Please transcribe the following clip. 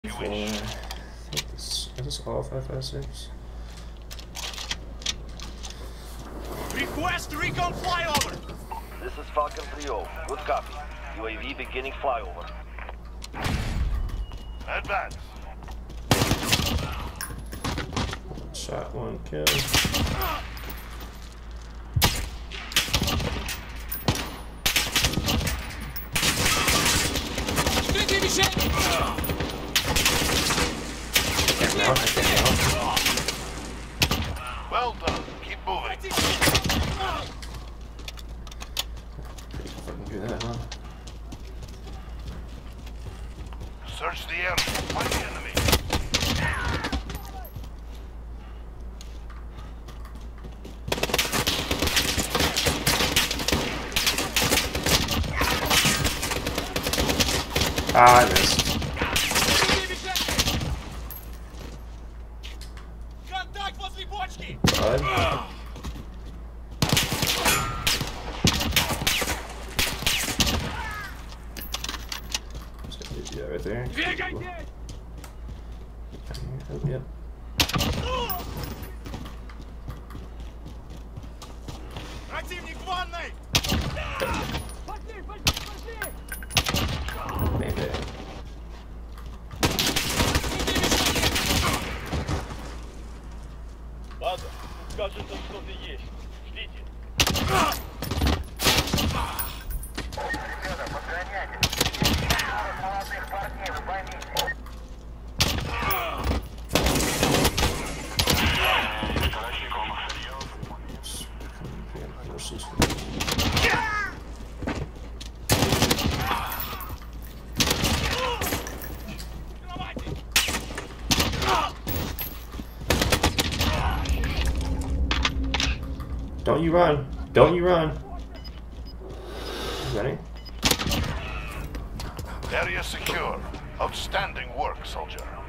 Is this all 556? Request recon flyover! This is Falcon 3-0. Good copy. UAV beginning flyover. Advance. One shot, one kill. Well done. Keep moving. Fucking do that, huh? Search the area. Find the enemy. Ah, I missed. Контакт возле бочки! Bud. Yeah, right there. Oh, yep. Противник в ванной! Mayday. Ладно, кажется, что-то есть. Ждите. Ребята, подгоняйте. Молодых парней, вы поймите. Don't you run. Don't you run. Ready? Area secure. Outstanding work, soldier.